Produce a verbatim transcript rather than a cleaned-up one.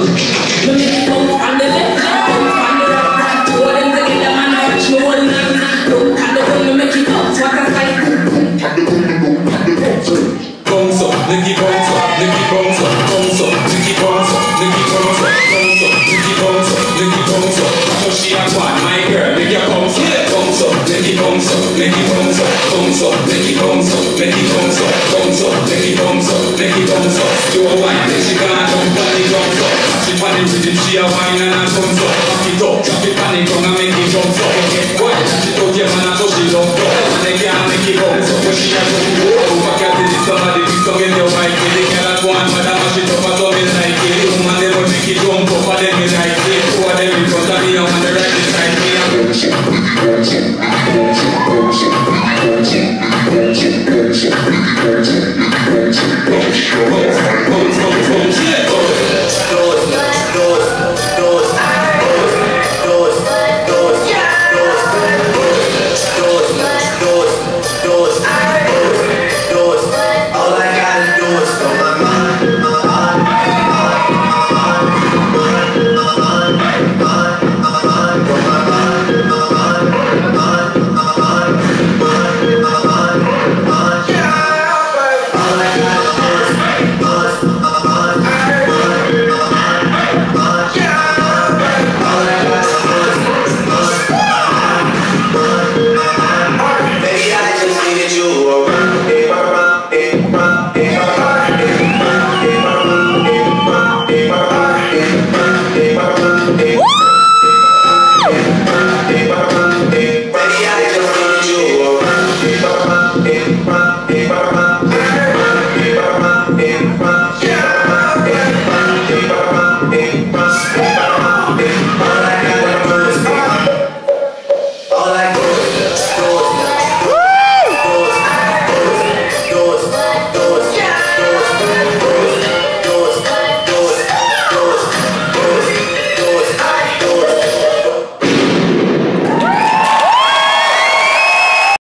Me make it bounce on the left, bounce on the right. Two of them together, man, I watch me one night. Look at the way me make it bounce, what a sight. Bounce up, Nicky bounce up, Nicky bounce up, bounce up, Nicky bounce up, Nicky bounce up, bounce up, Nicky bounce up, Nicky bounce up. So she a twat, my girl, make your bounce up, bounce up, Nicky bounce up, Nicky bounce up, bounce up, Nicky bounce up, Nicky bounce up, bounce up, Nicky bounce up, Nicky bounce up. You a wine, then she gonna jump on the bounce up. She funny rhythm, she a wine and a